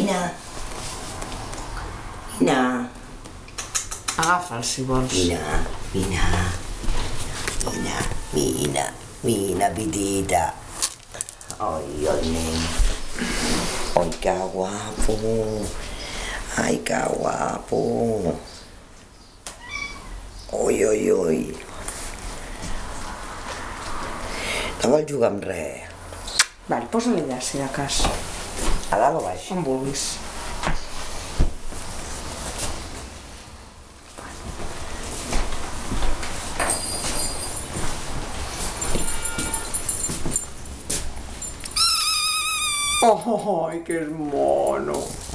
Vine. Vine. Agafa'l, si vols. Vine, vine. Vine, vine, vine, petita. Ai, el nen. Ai, que guapo. Ai, que guapo. Ui, ui, ui. No vol jugar amb res. Vale, posa-li allà, si de cas. A dalt o baix? On vulguis. ¡Ay, qué es mono!